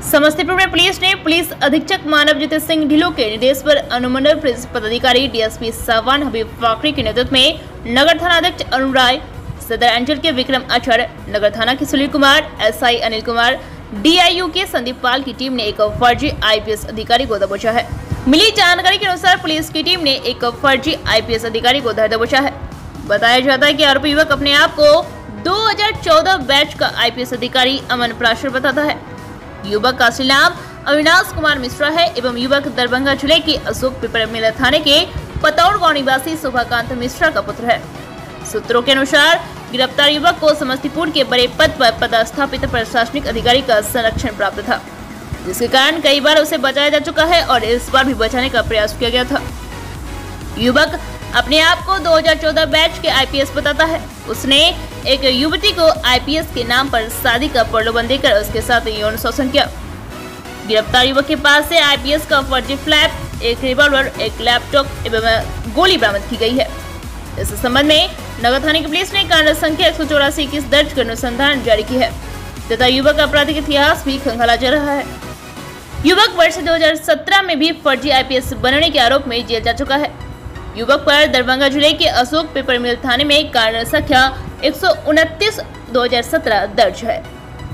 समस्तीपुर में पुलिस ने पुलिस अधीक्षक मानवजीत सिंह ढिल्लों के निर्देश पर अनुमंडल पुलिस पदाधिकारी डीएसपी सावन हबीब फाकरी के नेतृत्व में नगर थाना अध्यक्ष अरुण राय, सदर अंचल के विक्रम आचार्य, नगर थाना के सुनील कुमार, एसआई अनिल कुमार, डीआईयू के संदीप पाल की टीम ने एक फर्जी आईपीएस अधिकारी को दबोचा है। मिली जानकारी के अनुसार पुलिस की टीम ने एक फर्जी आईपीएस अधिकारी को दबोचा है। बताया जाता है कि आरोपी युवक अपने आप को 2014 बैच का आईपीएस अधिकारी अमन पराशर बताता है। युवक का असली नाम अविनाश कुमार मिश्रा है एवं युवक दरभंगा जिले के अशोक पिपरमेला थाने के पतौड़ गांव निवासी शोभाकांत मिश्रा का पुत्र है। सूत्रों के अनुसार गिरफ्तार युवक को समस्तीपुर के बड़े पद पर पदस्थापित प्रशासनिक अधिकारी का संरक्षण प्राप्त था, जिसके कारण कई बार उसे बचाया जा चुका है और इस बार भी बचाने का प्रयास किया गया था। युवक अपने आप को 2014 बैच के आईपीएस बताता है। उसने एक युवती को आईपीएस के नाम पर शादी का प्रलोभन देकर उसके साथ यौन शोषण किया। गिरफ्तार युवक के पास से आईपीएस का फर्जी फ्लैग, एक रिवॉल्वर, एक लैपटॉप एवं गोली बरामद की गई है। इस संबंध में नगर थाने की पुलिस ने कांड संख्या 184 दर्ज कर अनुसंधान जारी की है तथा युवक का आपराधिक इतिहास भी खंगाला जा रहा है। युवक वर्ष 2017 में भी फर्जी आईपीएस बनने के आरोप में जेल जा चुका है। युवक पर दरभंगा जिले के अशोक पिपरमेल थाने में कांड संख्या 129/2017 दर्ज है।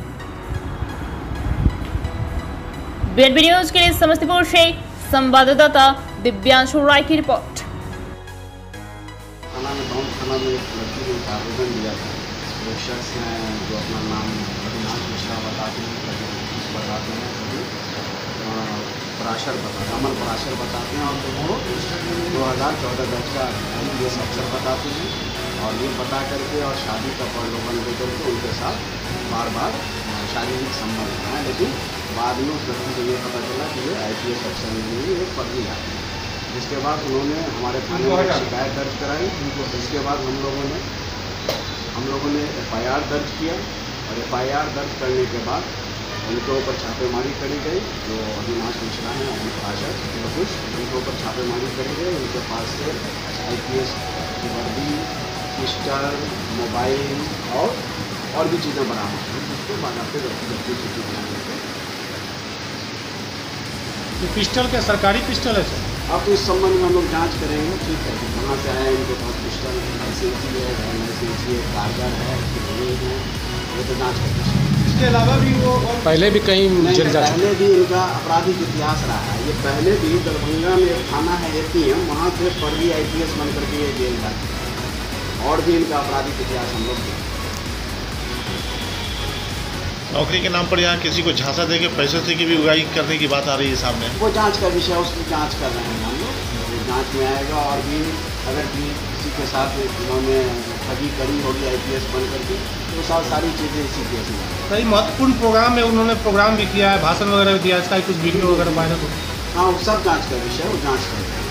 बीएनबी न्यूज के लिए समस्तीपुर से संवाददाता दिव्यांशु राय की रिपोर्ट। थाना में एक लड़की ने एक आवेदन दिया था। एक शख्स हैं जो अपना नाम अविनाश मिश्रा बताते हैं, पराशर बताते हैं, अमन पराशर बताते हैं और वो 2014 बैच का आईपीएस अफसर बताते हैं और ये पता करके और शादी का प्रलोभन दे करके उनके साथ बार बार शारीरिक संबंध है। लेकिन बाद में उस लड़की को ये पता चला कि ये आईपीएस अफसर नहीं है, एक फर्जी है। जिसके बाद उन्होंने हमारे थाने में शिकायत दर्ज कराई। इसके बाद हम लोगों ने एफआईआर दर्ज किया और एफआईआर दर्ज करने के बाद उनके ऊपर छापेमारी करी गई। जो अविनाश मिश्रा हैं, अमन पराशर, उनके ऊपर छापेमारी करी गई। उनके पास से आईपीएस की वर्दी, पिस्टल, मोबाइल और भी चीज़ें बरामद हुई। उसके बाद आपके पिस्टल क्या सरकारी पिस्टल है सर? अब इस संबंध में हम लोग जांच करेंगे। ठीक है, कहाँ से आया, इनके पास पिस्टल लाइसेंसी है, कागज है, ये तो जांच करेंगे। इसके अलावा भी वो पहले भी कहीं जेल जा चुके हैं। पहले भी इनका आपराधिक इतिहास रहा है। ये पहले भी दरभंगा में एक थाना है एटीएम, वहाँ से फर्जी आईपीएस बन करके ये जेल जा चुके हैं और भी इनका आपराधिक इतिहास हम लोग नौकरी के नाम पर यहाँ किसी को झांसा देके पैसे से की भी उगाही करने की बात आ रही है सामने। वो जांच का विषय, उसकी जांच कर रहे हैं हम लोग। जांच में आएगा और भी अगर भी किसी के साथ उन्होंने ठगी करी होगी आईपीएस बन करके तो सारी चीज़ें इसी केस में। कई महत्वपूर्ण प्रोग्राम में उन्होंने प्रोग्राम भी किया है, भाषण वगैरह भी दिया, इसका कुछ वीडियो वगैरह वायरल हो। हाँ, वो सब जांच का विषय, वो जांच कर रहे हैं।